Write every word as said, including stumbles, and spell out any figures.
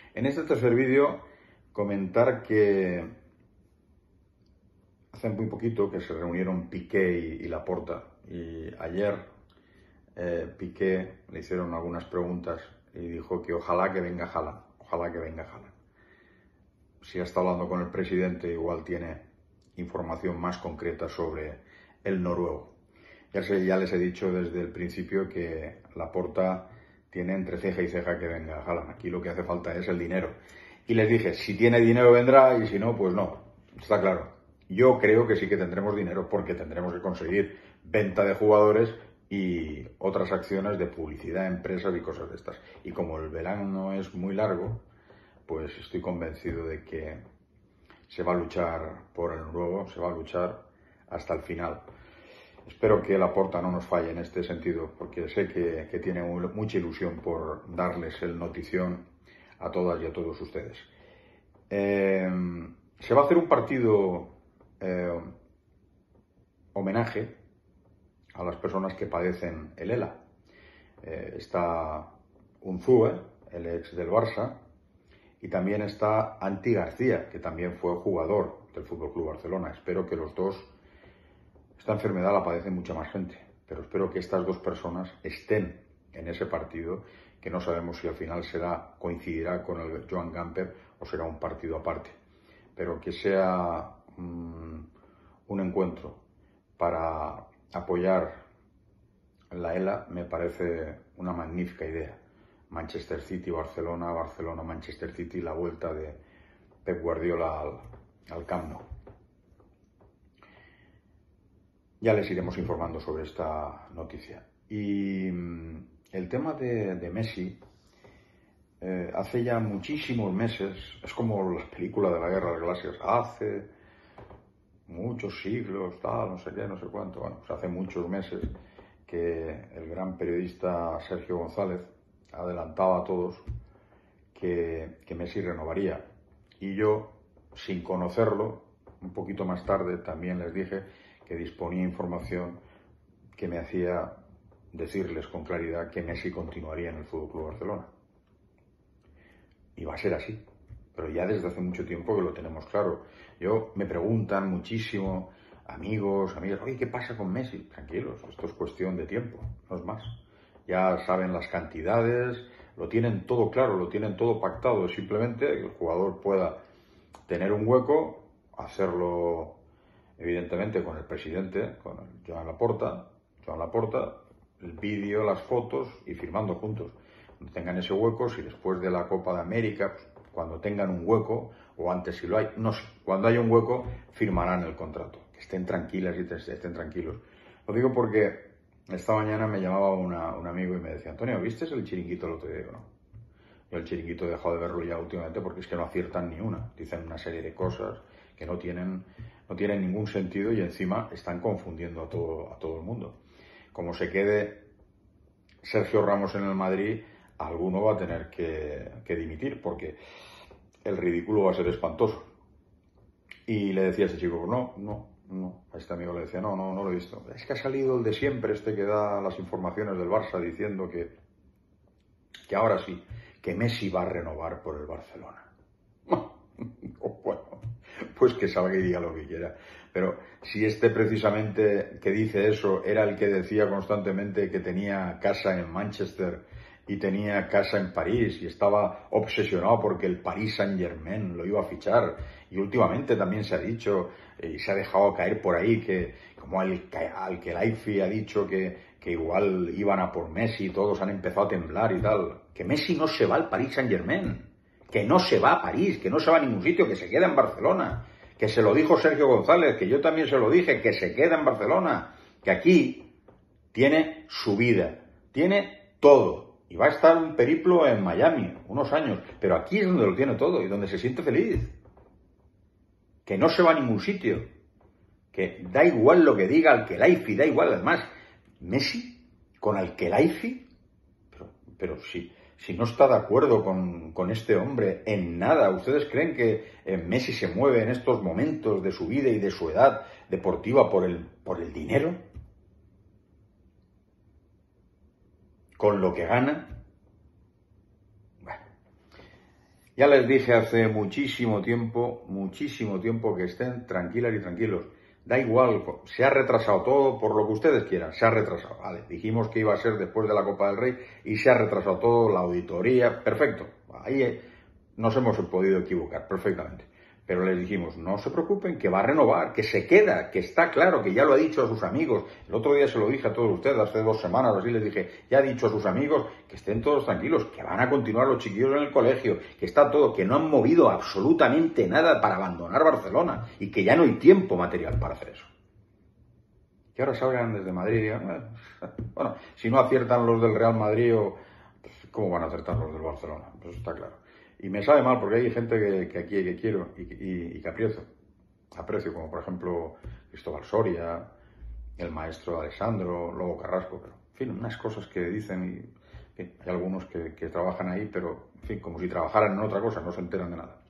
En este tercer vídeo comentar que hace muy poquito que se reunieron Piqué y, y Laporta, y ayer eh, Piqué le hicieron algunas preguntas y dijo que ojalá que venga Haaland, ojalá que venga Haaland. Si ha estado hablando con el presidente, igual tiene información más concreta sobre el noruego. Ya, sé, ya les he dicho desde el principio que Laporta tiene entre ceja y ceja que venga Haaland. Aquí lo que hace falta es el dinero. Y les dije, si tiene dinero vendrá y si no, pues no. Está claro. Yo creo que sí que tendremos dinero porque tendremos que conseguir venta de jugadores y otras acciones de publicidad, empresas y cosas de estas. Y como el verano es muy largo, pues estoy convencido de que se va a luchar por el noruego, se va a luchar hasta el final. Espero que Laporta no nos falle en este sentido, porque sé que, que tiene mucha ilusión por darles el notición a todas y a todos ustedes. Eh, se va a hacer un partido eh, homenaje a las personas que padecen el ELA. Eh, está Unzue, el ex del Barça, y también está Anti García, que también fue jugador del F C Barcelona. Espero que los dos, esta enfermedad la padece mucha más gente, pero espero que estas dos personas estén en ese partido, que no sabemos si al final será, coincidirá con el Joan Gamper o será un partido aparte, pero que sea um, un encuentro para apoyar la ELA me parece una magnífica idea. Manchester City, Barcelona, Barcelona, Manchester City, la vuelta de Pep Guardiola al, al Camp Nou. Ya les iremos informando sobre esta noticia. Y el tema de, de Messi, eh, hace ya muchísimos meses, es como la película de la Guerra de las Galaxias, hace muchos siglos, tal, no sé qué, no sé cuánto, bueno, pues hace muchos meses que el gran periodista Sergio González adelantaba a todos que, que Messi renovaría. Y yo, sin conocerlo, un poquito más tarde también les dije que disponía información que me hacía decirles con claridad que Messi continuaría en el F C Barcelona. Y va a ser así, pero ya desde hace mucho tiempo que lo tenemos claro. Yo, me preguntan muchísimo, amigos, amigas, oye, ¿qué pasa con Messi? Tranquilos, esto es cuestión de tiempo, no es más. Ya saben las cantidades, lo tienen todo claro, lo tienen todo pactado. Es simplemente que el jugador pueda tener un hueco, hacerlo evidentemente con el presidente, con el Joan Laporta, Joan Laporta, el vídeo, las fotos y firmando juntos. Cuando tengan ese hueco, si después de la Copa de América, pues, cuando tengan un hueco, o antes si lo hay, no sé, cuando haya un hueco, firmarán el contrato. Que estén tranquilas y estén tranquilos. Lo digo porque esta mañana me llamaba una, un amigo y me decía, Antonio, ¿viste el chiringuito el otro día? No. Yo el chiringuito he dejado de verlo ya últimamente porque es que no aciertan ni una. Dicen una serie de cosas que no tienen, no tienen ningún sentido y encima están confundiendo a todo, a todo el mundo. Como se quede Sergio Ramos en el Madrid, alguno va a tener que, que dimitir porque el ridículo va a ser espantoso. Y le decía a ese chico, no, no, no. A este amigo le decía, no, no, no lo he visto. Es que ha salido el de siempre, este que da las informaciones del Barça diciendo que, que ahora sí, que Messi va a renovar por el Barcelona. Bueno, pues que salga y diga lo que quiera. Pero si este precisamente que dice eso era el que decía constantemente que tenía casa en Manchester y tenía casa en París y estaba obsesionado porque el Paris Saint-Germain lo iba a fichar, y últimamente también se ha dicho y se ha dejado caer por ahí que como al, al que Laifi ha dicho que, que igual iban a por Messi, todos han empezado a temblar y tal, que Messi no se va al Paris Saint-Germain, que no se va a París, que no se va a ningún sitio, que se queda en Barcelona, que se lo dijo Sergio González, que yo también se lo dije, que se queda en Barcelona, que aquí tiene su vida, tiene todo. Y va a estar un periplo en Miami, unos años, pero aquí es donde lo tiene todo y donde se siente feliz. Que no se va a ningún sitio. Que da igual lo que diga Al-Khelaifi, da igual. Además, Messi con Al-Khelaifi, pero, pero si, si no está de acuerdo con, con este hombre en nada, ¿ustedes creen que eh, Messi se mueve en estos momentos de su vida y de su edad deportiva por el, por el dinero? Con lo que gana. Bueno. Ya les dije hace muchísimo tiempo, muchísimo tiempo que estén tranquilas y tranquilos. Da igual, se ha retrasado todo por lo que ustedes quieran, se ha retrasado. Vale, dijimos que iba a ser después de la Copa del Rey y se ha retrasado todo, la auditoría, perfecto. Ahí nos hemos podido equivocar perfectamente. Pero les dijimos, no se preocupen, que va a renovar, que se queda, que está claro, que ya lo ha dicho a sus amigos. El otro día se lo dije a todos ustedes, hace dos semanas o así, les dije, ya ha dicho a sus amigos que estén todos tranquilos, que van a continuar los chiquillos en el colegio, que está todo, que no han movido absolutamente nada para abandonar Barcelona y que ya no hay tiempo material para hacer eso. Que ahora salgan desde Madrid y digan, bueno, si no aciertan los del Real Madrid, ¿cómo van a acertar los del Barcelona? Pues está claro. Y me sabe mal porque hay gente que, que aquí que quiero y, y, y que aprecio. Aprecio, como por ejemplo Cristóbal Soria, el maestro Alessandro, Lobo Carrasco, pero en fin, unas cosas que dicen y en fin, hay algunos que, que trabajan ahí, pero en fin, como si trabajaran en otra cosa, no se enteran de nada.